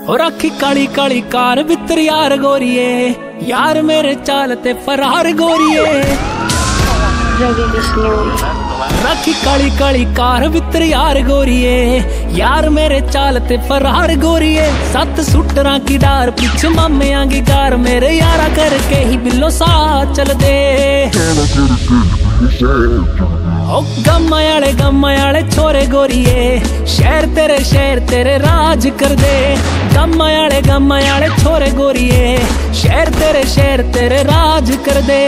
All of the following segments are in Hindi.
और राखी काली काली कार बितर यार गोरिए, यार मेरे चालते फरार गोरिए। राखी काली काली कार बितर यार गोरिए, यार मेरे चालते फरार गोरिए। 7 सूटरा की डार पीछे मामे आगे कार, मेरे यारा करके ही बिल्लो साथ चल दे। ओ गम्मा याले छोरे गोरिए, शहर तेरे राज कर दे। गम्मा याले छोरे गोरिए, शहर तेरे राज कर दे।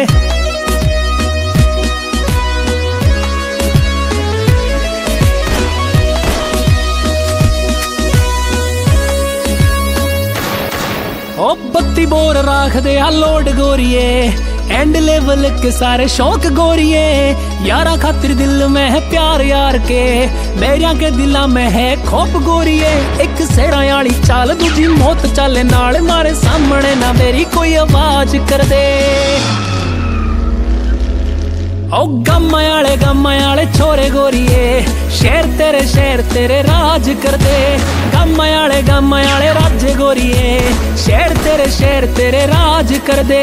ओ 32 बोर राख दे लोड गोरिए, एंड लेवल के सारे शौक गोरिए। यारा खातिर दिल में है प्यार यार के, मेरिया के दिला में है खोप गोरिए। एक सेरा याली चाल दूजी मौत चाले नाल, मारे सामने ना मेरी कोई आवाज कर दे। ओ गम्मा याले छोरे गोरिए, शहर तेरे राज कर दे। गम्मा याले राज गोरिए, शहर तेरे राज कर दे।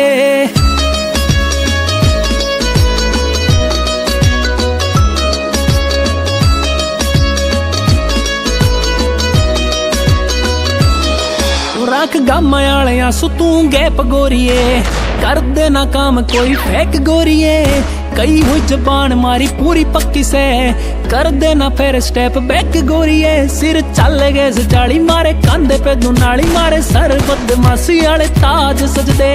रख गम्मा याले सु तू गैप गोरिए, कर देना काम कोई फेक गोरिए। कई हुई जबान मारी पूरी पक्की से, कर देना फिर स्टेप बैक गोरिए। सिर चल गए सजाली मारे कंधे पे दुनाली, मारे सर बदमाशी वाले ताज सजदे।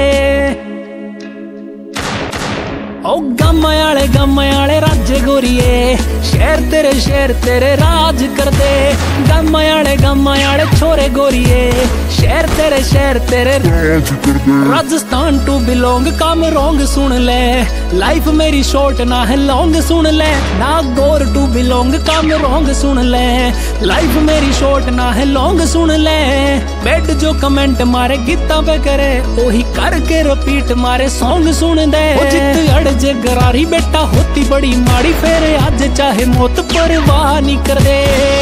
ओ गम्मा याले राज गोरिए, शहर तेरे राज कर दे। गम्मा याले छोरे गोरिए, शहर तेरे राज कर दे। राजस्थान टू बिलोंग काम रोंग सुन ले, लाइफ मेरी शॉर्ट ना है लॉन्ग सुन ले। नागौर टू बिलोंग काम रोंग सुन ले, लाइफ मेरी शॉर्ट ना है लॉन्ग सुन ले। बेड जो कमेंट मारे गीता पे करे, वही करके रिपीट मारे सॉन्ग सुन दे। जित अड़ जे गरारी बेटा होती बड़ी माड़ी, फेर आज चाहे मौत परवाह नहीं कर दे।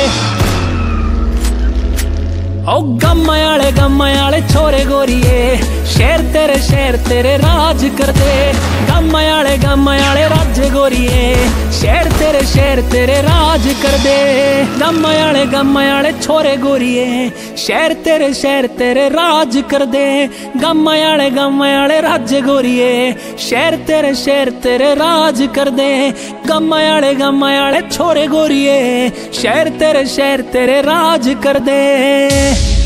ओ गम्मा याले छोरे गोरिए, शहर तेरे राज कर दे। गम्मा याले राज गोरिए, शहर तेरे राज कर दे। गम्मा याले छोरे गोरिए, शहर तेरे राज कर दे। गम्मा याले राज गोरिए, शहर तेरे राज कर दे। गम्मा याले छोरे गोरिए, शहर तेरे राज कर दे।